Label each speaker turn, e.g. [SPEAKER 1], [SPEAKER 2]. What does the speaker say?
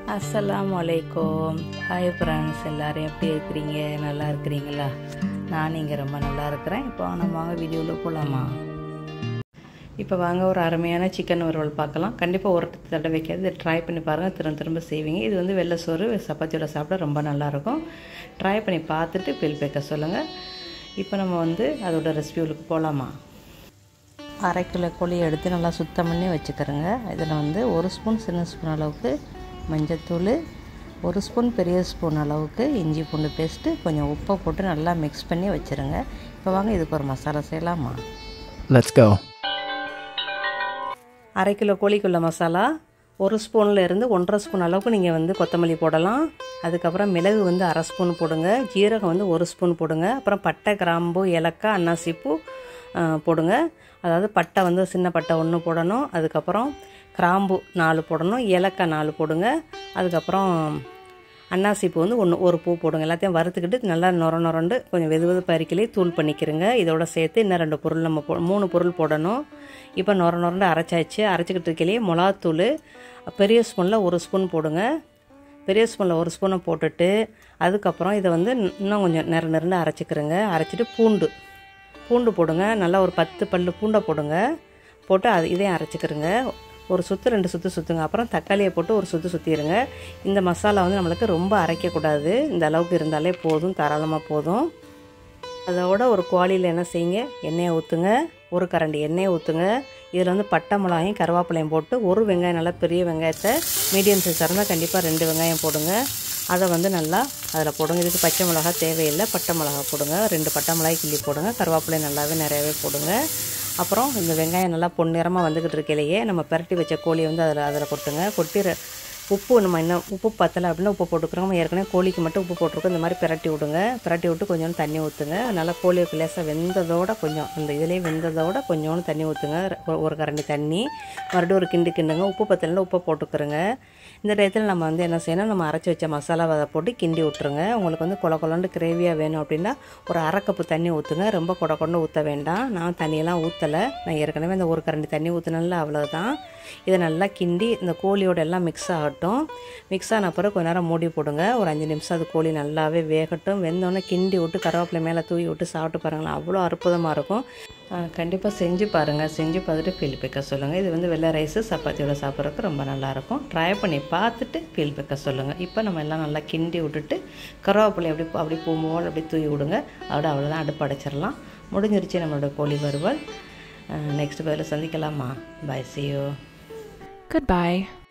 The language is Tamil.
[SPEAKER 1] அஸ்ஸலாமுஅலைக்கும். ஹாய் ஃப்ரெண்ட்ஸ், எல்லோரும் எப்படி இருக்கிறீங்க? நல்லா இருக்கிறீங்களா? நான் இங்கே ரொம்ப நல்லா இருக்கிறேன். இப்போ நம்ம வாங்க வீடியோவில் போகலாமா? இப்போ வாங்க ஒரு அருமையான சிக்கன் வறுவல் பார்க்கலாம். கண்டிப்பாக ஒரு தடவை வைக்காது, இதை ட்ரை பண்ணி பாருங்கள். திரும்ப திரும்ப செய்வீங்க. இது வந்து வெள்ளை சோறு சப்பாத்தியோட சாப்பிட ரொம்ப நல்லாயிருக்கும். ட்ரை பண்ணி பார்த்துட்டு பில் பேக்க சொல்லுங்கள். இப்போ நம்ம வந்து அதோட ரெசிபிகளுக்கு போகலாமா? 1/2 கிலோ கோழி எடுத்து நல்லா சுத்தம் பண்ணி வச்சுக்கிறேங்க. இதில் வந்து 1 ஸ்பூன் சின்ன ஸ்பூன் அளவுக்கு மஞ்சத்தூள், 1 ஸ்பூன் பெரிய ஸ்பூன் அளவுக்கு இஞ்சி பூண்டு பேஸ்ட்டு, கொஞ்சம் உப்பை போட்டு நல்லா மிக்ஸ் பண்ணி வச்சுருங்க. இப்போ வாங்க இதுக்கு ஒரு மசாலா செய்யலாமா?
[SPEAKER 2] Let's go.
[SPEAKER 1] 1/2 கிலோ கோழிக்குள்ள மசாலா 1 ஸ்பூனில் இருந்து 1.5 ஸ்பூன் அளவுக்கு நீங்கள் வந்து கொத்தமல்லி போடலாம். அதுக்கப்புறம் மிளகு வந்து 1/2 ஸ்பூன் போடுங்க. ஜீரகம் வந்து 1 ஸ்பூன் போடுங்க. அப்புறம் பட்டை, கிராம்பு, ஏலக்காய், அன்னாசிப்பூ போடுங்க. அதாவது பட்டை வந்து சின்ன பட்டை 1 போடணும். அதுக்கப்புறம் கிராம்பு 4 போடணும். ஏலக்காய் 4 போடுங்க. அதுக்கப்புறம் அன்னாசிப்பூ வந்து 1 பூ போடுங்க. எல்லாத்தையும் வறுத்துக்கிட்டு நல்லா நொரண்டு கொஞ்சம் வெது பறிக்கலே தூள் பண்ணிக்கிறங்க. இதோட சேர்த்து இன்னும் 2 பொருள் நம்ம 3 பொருள் போடணும். இப்போ நொரண்டு அரைச்சாச்சு. அரைச்சிக்கிட்டு இருக்கையிலே மிளகாத்தூள் பெரிய ஸ்பூனில் 1 ஸ்பூன் போடுங்க. பெரிய ஸ்பூனில் 1 ஸ்பூனை போட்டுட்டு அதுக்கப்புறம் இதை வந்து இன்னும் கொஞ்சம் நிரண்டு அரைச்சிக்கிறங்க. அரைச்சிட்டு பூண்டு போடுங்க. நல்லா ஒரு 10 பல்லு பூண்டை போடுங்க. போட்டு இதையும் அரைச்சிக்கிறங்க. ஒரு சுற்று 2 சுற்று சுற்றுங்க. அப்புறம் தக்காளியை போட்டு ஒரு சுற்று சுற்றிடுங்க. இந்த மசாலா வந்து நம்மளுக்கு ரொம்ப அரைக்கக்கூடாது. இந்த அளவுக்கு இருந்தாலே போதும், தாராளமாக போதும். அதோட ஒரு குவாலியில் என்ன செய்யுங்க, எண்ணெயை ஊற்றுங்க. 1 கரண்டி எண்ணெயை ஊற்றுங்க. இதில் வந்து பட்டை மிளகாயும் கருவேப்பிலையும் போட்டு 1 வெங்காயம், நல்லா பெரிய வெங்காயத்தை மீடியம் சைஸ் இருந்தால் கண்டிப்பாக 2 வெங்காயம் போடுங்க. அதை வந்து நல்லா அதில் போடுங்க. இதுக்கு பச்சை மிளகா தேவையில்லை, பட்டை மிளகா போடுங்க. 2 பட்டை மிளகாய் கிள்ளி போடுங்க. கருவேப்பிலை நல்லாவே நிறையவே போடுங்க. அப்புறம் இந்த வெங்காயம் நல்லா பொன்னிறமாக வந்துக்கிட்டு இருக்கையிலேயே நம்ம பரட்டி வச்ச கோழியை வந்து அதில் கொட்டுங்க. கொட்டி உப்பு நம்ம இன்னும் உப்பு பத்தலை அப்படின்னா உப்பு போட்டுக்கிறோம். ஏற்கனவே கோழிக்கு மட்டும் உப்பு போட்டிருக்கோம். இந்த மாதிரி பிரட்டி விடுங்க. பிரட்டி விட்டு கொஞ்சோண்டு தண்ணி ஊற்றுங்க. நல்லா கோழியை லேசாக வெந்ததோட கொஞ்சம் இந்த இதிலே வெந்ததோட கொஞ்சோண்டு தண்ணி ஊற்றுங்க. 1 கரண்டி தண்ணி. மறுபடியும் ஒரு கிண்டுங்க. உப்பு பத்தலைன்னா உப்பை போட்டுக்கிறோங்க. இந்த டயத்தில் நம்ம வந்து என்ன செய்யணும், நம்ம அரைச்சி வச்ச மசாலாவை அதை போட்டு கிண்டி விட்டுருங்க. உங்களுக்கு வந்து கொலண்டு கிரேவியாக வேணும் அப்படின்னா ஒரு 1/2 கப்பு தண்ணி ஊற்றுங்க. ரொம்ப கொண்டு ஊற்ற வேண்டாம். நான் தண்ணியெல்லாம் ஊற்றலை. நான் ஏற்கனவே இந்த 1 கரண்டி தண்ணி ஊற்றினால அவ்வளோதான். இதை நல்லா கிண்டி இந்த கோழியோட எல்லாம் மிக்ஸ் ஆகட்டும். மிக்ஸ் ஆன பிறகு கொஞ்ச நேரம் மூடி போடுங்க. ஒரு 5 நிமிஷம் அது கோழி நல்லாவே வேகட்டும். வெந்தோடனே கிண்டி விட்டு கருவேப்பிலை மேலே தூவி விட்டு சாப்பிட்டு பாருங்களேன், அவ்வளோ அற்புதமாக இருக்கும். கண்டிப்பாக செஞ்சு பாருங்கள். செஞ்சு பார்த்துட்டு ஃபீல் பேக்க சொல்லுங்கள். இது வந்து வெள்ளை ரைஸு சப்பாத்தியோட சாப்பிட்றதுக்கு ரொம்ப நல்லாயிருக்கும். ட்ரை பண்ணி பார்த்துட்டு ஃபீல் பேக்க சொல்லுங்கள். இப்போ நம்ம எல்லாம் நல்லா கிண்டி விட்டுட்டு கருவேப்பிலை அப்படி பூம்போல் அப்படி தூவி விடுங்க. அவ்வளோதான், அடுப்பு அடைச்சிடலாம். முடிஞ்சிருச்சு நம்மளோட கோழி வறுவல். நெக்ஸ்ட் பதில் சந்திக்கலாமா? பாய், see you.
[SPEAKER 2] Goodbye.